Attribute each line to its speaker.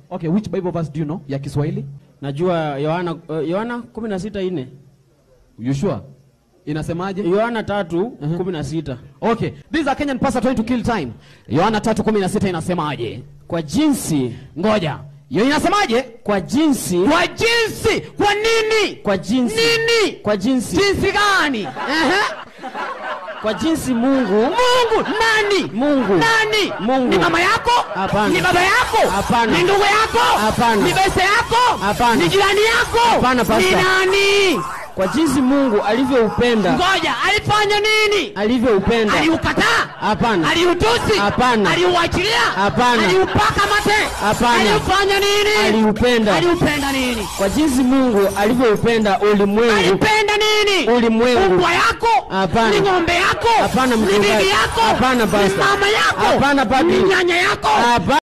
Speaker 1: Okay, which Bible verse do you know? Ya Kiswahili?
Speaker 2: Najua Yohana 16:4.
Speaker 1: You sure? Inasemaje?
Speaker 2: Yohana 3:16.
Speaker 1: Okay, this is a Kenyan pastor trying to kill time. Yohana 3:16 inasemaje?
Speaker 2: Kwa jinsi,
Speaker 1: ngoja. Yo inasemaje?
Speaker 2: Kwa jinsi.
Speaker 1: Kwa jinsi. Kwa nini?
Speaker 2: Kwa jinsi.
Speaker 1: Nini?
Speaker 2: Kwa jinsi.
Speaker 1: Jinsi gani?
Speaker 2: Kwa jinsi Mungu.
Speaker 1: Mungu nani?
Speaker 2: Mungu.
Speaker 1: Nani?
Speaker 2: Mungu.
Speaker 1: Ni mama yako?
Speaker 2: Hapana.
Speaker 1: Ni baba yako?
Speaker 2: Hapana.
Speaker 1: Ni ndugu yako?
Speaker 2: Hapana.
Speaker 1: Ni beste yako?
Speaker 2: Hapana.
Speaker 1: Ni jirani yako?
Speaker 2: Hapana, pastor.
Speaker 1: Ni nani?
Speaker 2: Kwa jinsi Mungu alivyoupenda.
Speaker 1: Ngoja, alifanya nini?
Speaker 2: Alivyoupenda.
Speaker 1: Aliukataa?
Speaker 2: Hapana.
Speaker 1: Aliutusi?
Speaker 2: Hapana.
Speaker 1: Aliuachilia?
Speaker 2: Hapana.
Speaker 1: Aliupaka mate?
Speaker 2: Hapana.
Speaker 1: Alifanya nini?
Speaker 2: Aliupenda.
Speaker 1: Aliupenda nini?
Speaker 2: Kwa jinsi Mungu alivyoupenda ulimwengu.
Speaker 1: Alipenda nini?
Speaker 2: Ulimwengu.
Speaker 1: Mbwa yako?
Speaker 2: Hapana.
Speaker 1: Ni ng'ombe yako?
Speaker 2: Hapana,
Speaker 1: ni
Speaker 2: mchungaji.
Speaker 1: bibi yako?
Speaker 2: Hapana, pastor.
Speaker 1: Ni mama yako?
Speaker 2: Hapana, papi.
Speaker 1: Ni nyanya yako?
Speaker 2: Hapana.